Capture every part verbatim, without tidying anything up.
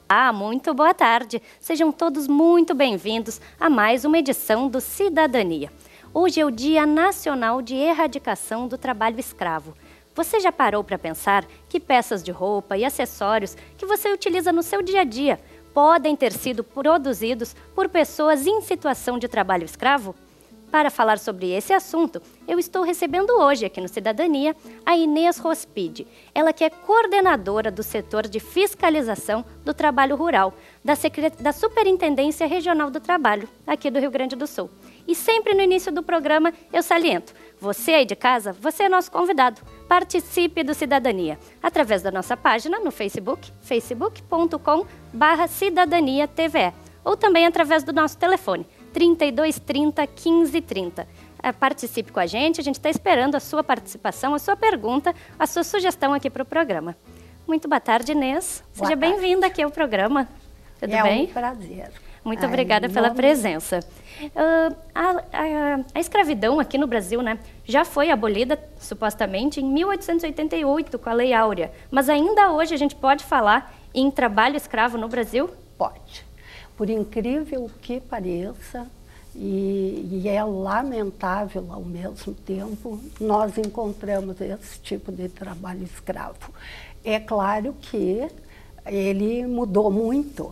Ah, muito boa tarde. Sejam todos muito bem-vindos a mais uma edição do Cidadania. Hoje é o Dia Nacional de Erradicação do Trabalho Escravo. Você já parou para pensar que peças de roupa e acessórios que você utiliza no seu dia a dia podem ter sido produzidos por pessoas em situação de trabalho escravo? Para falar sobre esse assunto, eu estou recebendo hoje aqui no Cidadania a Inês Rospide, ela que é coordenadora do setor de fiscalização do trabalho rural, da, Secret... da Superintendência Regional do Trabalho, aqui do Rio Grande do Sul. E sempre no início do programa eu saliento, você aí de casa, você é nosso convidado. Participe do Cidadania, através da nossa página no Facebook, facebook ponto com barra cidadania T V E, ou também através do nosso telefone, trinta e dois, trinta, quinze, trinta. Participe com a gente, a gente está esperando a sua participação, a sua pergunta, a sua sugestão aqui para o programa. Muito boa tarde, Inês. Boa Seja bem-vinda aqui ao programa. Tudo é bem? É um prazer. Muito Ai, obrigada pela nome... presença. Uh, a, a, a escravidão aqui no Brasil, né, já foi abolida, supostamente, em mil oitocentos e oitenta e oito, com a Lei Áurea. Mas ainda hoje a gente pode falar em trabalho escravo no Brasil? Pode. Por incrível que pareça, e, e é lamentável ao mesmo tempo, nós encontramos esse tipo de trabalho escravo. É claro que ele mudou muito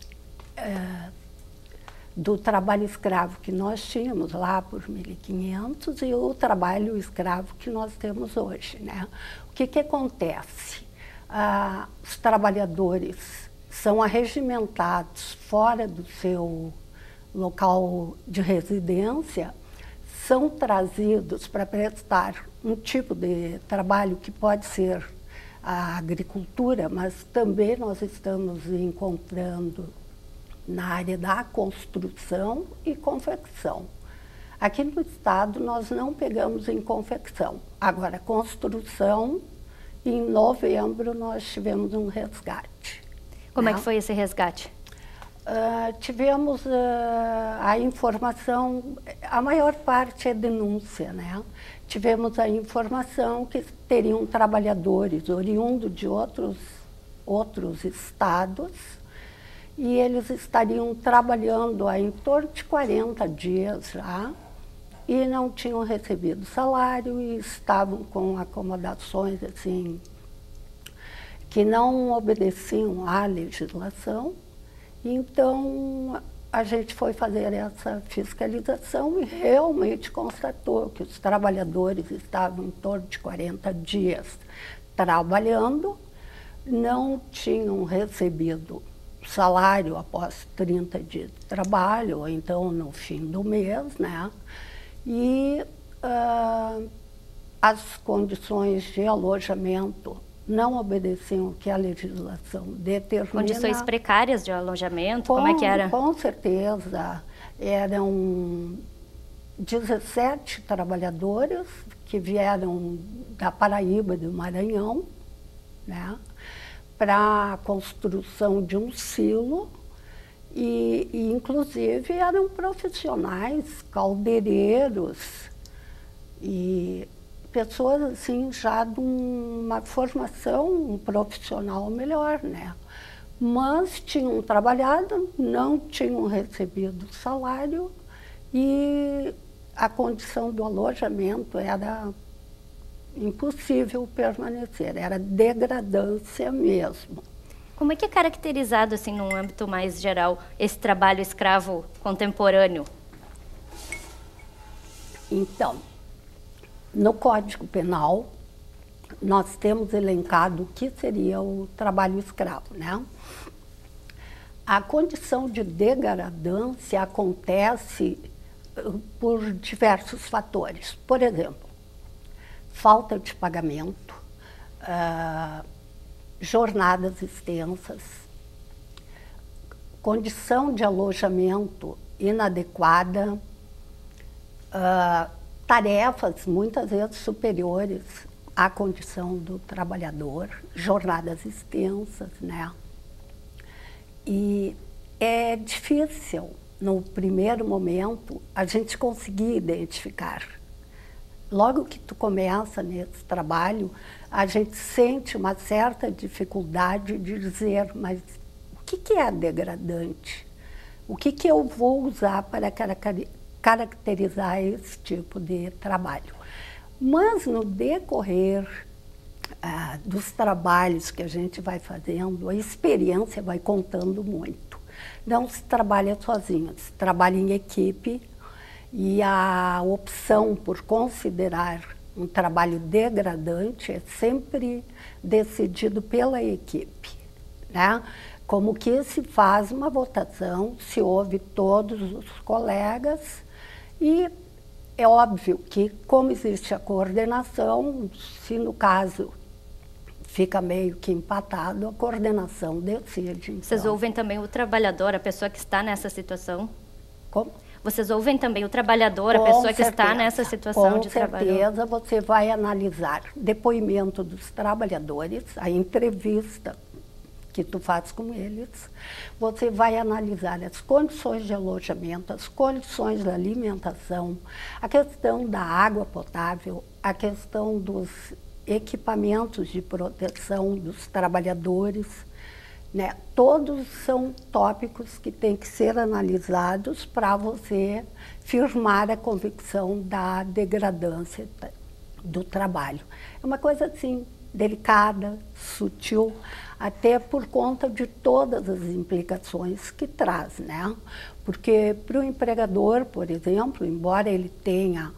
é, do trabalho escravo que nós tínhamos lá por mil e quinhentos e o trabalho escravo que nós temos hoje, né? O que que acontece? Ah, os trabalhadores são arregimentados fora do seu local de residência, são trazidos para prestar um tipo de trabalho que pode ser a agricultura, mas também nós estamos encontrando na área da construção e confecção. Aqui no estado nós não pegamos em confecção. Agora, construção, em novembro nós tivemos um resgate. Como é que foi esse resgate? Uh, tivemos uh, a informação, a maior parte é denúncia, né? Tivemos a informação que teriam trabalhadores oriundos de outros, outros estados e eles estariam trabalhando há em torno de quarenta dias já e não tinham recebido salário e estavam com acomodações assim que não obedeciam à legislação. Então, a gente foi fazer essa fiscalização e realmente constatou que os trabalhadores estavam em torno de quarenta dias trabalhando, não tinham recebido salário após trinta dias de trabalho, ou então no fim do mês, né? E uh, as condições de alojamento não obedeciam o que a legislação determina. Condições precárias de alojamento, com, como é que era? Com certeza, eram dezessete trabalhadores que vieram da Paraíba e do Maranhão, né, para a construção de um silo e, e, inclusive, eram profissionais, caldeireiros e pessoas assim já de uma formação profissional melhor, né? Mas tinham trabalhado, não tinham recebido salário e a condição do alojamento era impossível permanecer, era degradância mesmo. Como é que é caracterizado, assim, num âmbito mais geral, esse trabalho escravo contemporâneo? Então, no Código Penal, nós temos elencado o que seria o trabalho escravo, né? A condição de degradância acontece por diversos fatores. Por exemplo, falta de pagamento, uh, jornadas extensas, condição de alojamento inadequada, uh, tarefas muitas vezes superiores à condição do trabalhador, jornadas extensas, né? E é difícil, no primeiro momento, a gente conseguir identificar. Logo que tu começa nesse trabalho, a gente sente uma certa dificuldade de dizer, mas o que, que é degradante? O que, que eu vou usar para caracterizar esse tipo de trabalho? Mas no decorrer ah, dos trabalhos que a gente vai fazendo, a experiência vai contando muito. Não se trabalha sozinho, se trabalha em equipe, e a opção por considerar um trabalho degradante é sempre decidido pela equipe, né? Como que se faz uma votação, se ouve todos os colegas, e é óbvio que, como existe a coordenação, se no caso fica meio que empatado, a coordenação decide. Então. Vocês ouvem também o trabalhador, a pessoa que está nessa situação? Como? Vocês ouvem também o trabalhador, a Com pessoa que certeza, está nessa situação com de trabalho? Com certeza, você vai analisar depoimento dos trabalhadores, a entrevista que tu faz com eles, você vai analisar as condições de alojamento, as condições da alimentação, a questão da água potável, a questão dos equipamentos de proteção dos trabalhadores, né? Todos são tópicos que têm que ser analisados para você firmar a convicção da degradância do trabalho. É uma coisa assim, delicada, sutil, até por conta de todas as implicações que traz, né? Porque para o empregador, por exemplo, embora ele tenha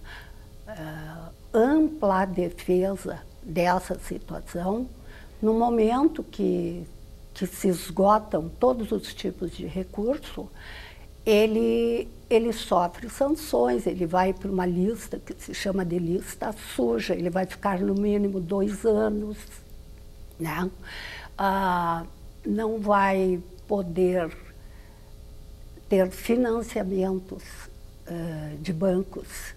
uh, ampla defesa dessa situação, no momento que, que se esgotam todos os tipos de recurso, ele, ele sofre sanções, ele vai para uma lista que se chama de lista suja, ele vai ficar no mínimo dois anos, né? Ah, não vai poder ter financiamentos uh, de bancos,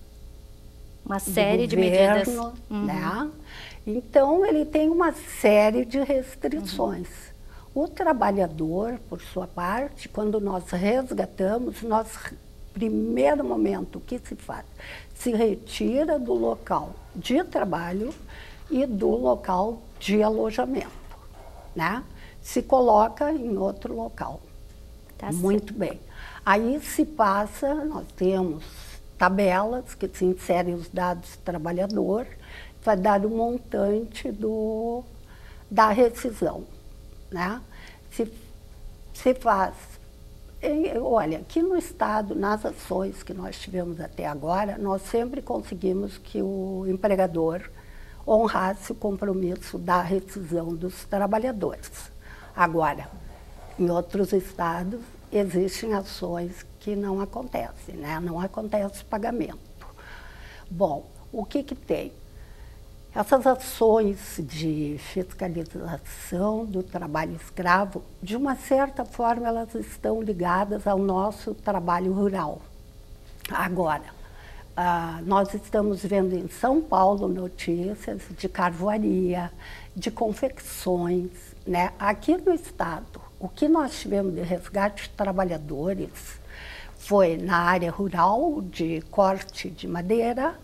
uma série de governo, medidas. Uhum. Né? Então, ele tem uma série de restrições. Uhum. O trabalhador, por sua parte, quando nós resgatamos, nós, primeiro momento, o que se faz? Se retira do local de trabalho e do local de alojamento, né? Se coloca em outro local. Tá Muito certo. bem. Aí se passa, nós temos tabelas que se inserem os dados do trabalhador, vai dar o montante do, da rescisão, né? Se, se faz, e, olha, aqui no Estado, nas ações que nós tivemos até agora, nós sempre conseguimos que o empregador honrasse o compromisso da rescisão dos trabalhadores. Agora, em outros estados, existem ações que não acontecem, né? Não acontece pagamento. Bom, o que que tem? Essas ações de fiscalização do trabalho escravo, de uma certa forma, elas estão ligadas ao nosso trabalho rural. Agora, ah, nós estamos vendo em São Paulo notícias de carvoaria, de confecções, né? Aqui no estado, o que nós tivemos de resgate de trabalhadores foi na área rural, de corte de madeira,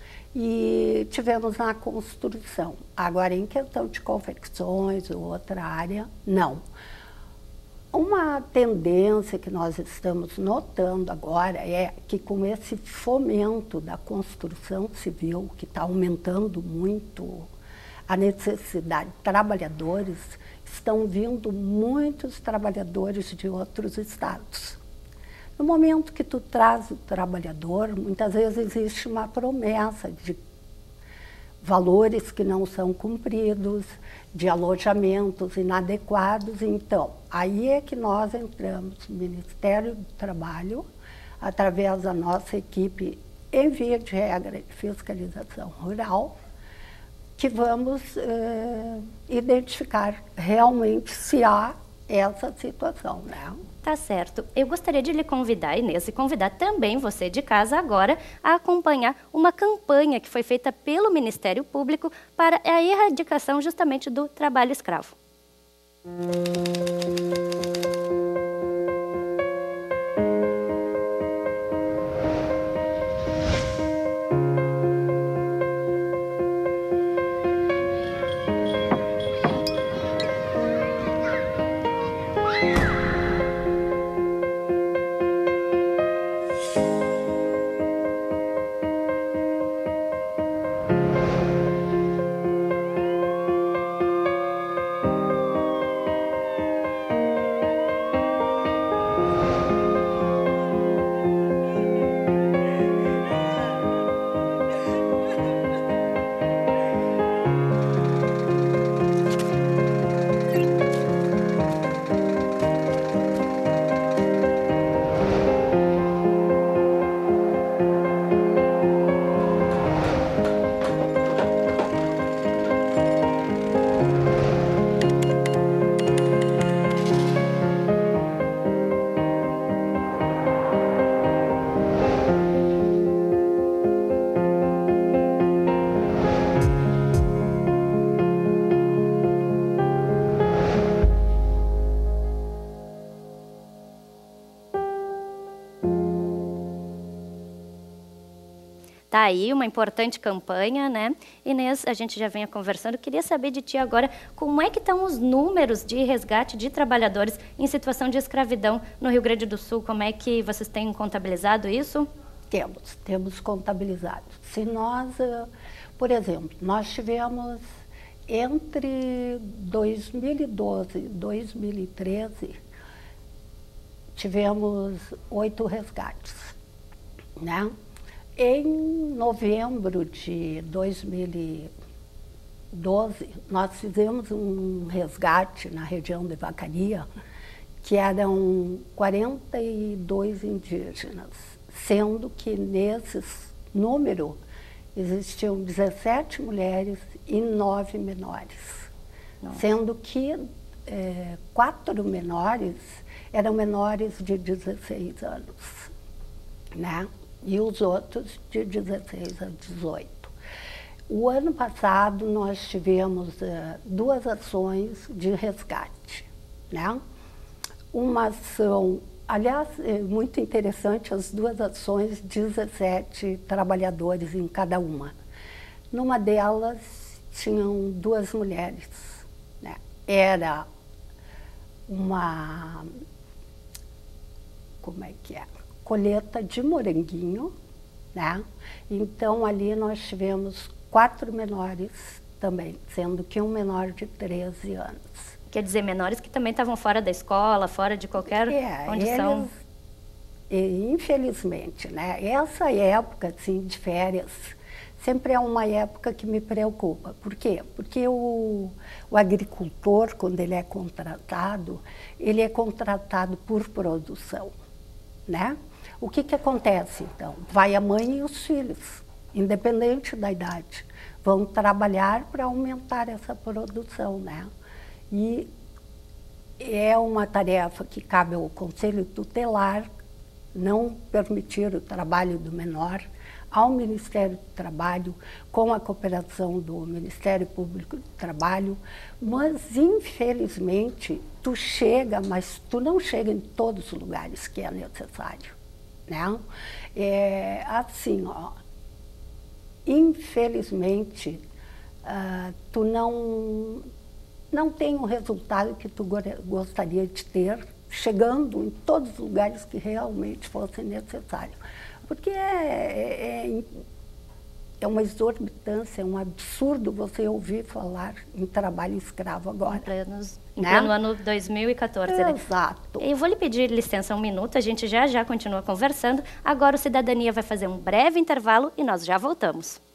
e tivemos na construção. Agora, em questão de confecções ou outra área, não. Uma tendência que nós estamos notando agora é que, com esse fomento da construção civil, que está aumentando muito a necessidade de trabalhadores, estão vindo muitos trabalhadores de outros estados. No momento que tu traz o trabalhador, muitas vezes existe uma promessa de valores que não são cumpridos, de alojamentos inadequados. Então, aí é que nós entramos no Ministério do Trabalho, através da nossa equipe, em via de regra de fiscalização rural, que vamos eh, identificar realmente se há essa situação, né? Tá certo. Eu gostaria de lhe convidar, Inês, e convidar também você de casa agora a acompanhar uma campanha que foi feita pelo Ministério Público para a erradicação justamente do trabalho escravo. Tá aí uma importante campanha, né? Inês, a gente já vinha conversando, queria saber de ti agora como é que estão os números de resgate de trabalhadores em situação de escravidão no Rio Grande do Sul, como é que vocês têm contabilizado isso? Temos, temos contabilizado. Se nós, por exemplo, nós tivemos entre dois mil e doze e dois mil e treze, tivemos oito resgates, né? Em novembro de dois mil e doze, nós fizemos um resgate na região de Vacaria, que eram quarenta e dois indígenas, sendo que nesses números existiam dezessete mulheres e nove menores. Nossa. Sendo que é, quatro menores eram menores de dezesseis anos, né? E os outros de dezesseis a dezoito. O ano passado nós tivemos uh, duas ações de resgate, né? Uma ação, aliás, é muito interessante, as duas ações, dezessete trabalhadores em cada uma. Numa delas tinham duas mulheres, né? Era uma, como é que é? colheita de moranguinho, né? Então ali nós tivemos quatro menores também, sendo que um menor de treze anos. Quer dizer, menores que também estavam fora da escola, fora de qualquer é, condição. Eles, infelizmente, né? Essa época assim, de férias sempre é uma época que me preocupa. Por quê? Porque o, o agricultor, quando ele é contratado, ele é contratado por produção, né? O que que acontece, então? Vai a mãe e os filhos, independente da idade, vão trabalhar para aumentar essa produção, né? E é uma tarefa que cabe ao Conselho Tutelar não permitir o trabalho do menor, ao Ministério do Trabalho, com a cooperação do Ministério Público do Trabalho, mas, infelizmente, tu chega, mas tu não chega em todos os lugares que é necessário. Né? É, assim, ó, infelizmente, uh, tu não, não tem o resultado que tu gostaria de ter, chegando em todos os lugares que realmente fosse necessário. Porque é, é, é uma exorbitância, é um absurdo você ouvir falar em trabalho escravo agora. Em pleno, em pleno né? ano dois mil e quatorze. Exato. Né? Eu vou lhe pedir licença um minuto, a gente já já continua conversando. Agora o Cidadania vai fazer um breve intervalo e nós já voltamos.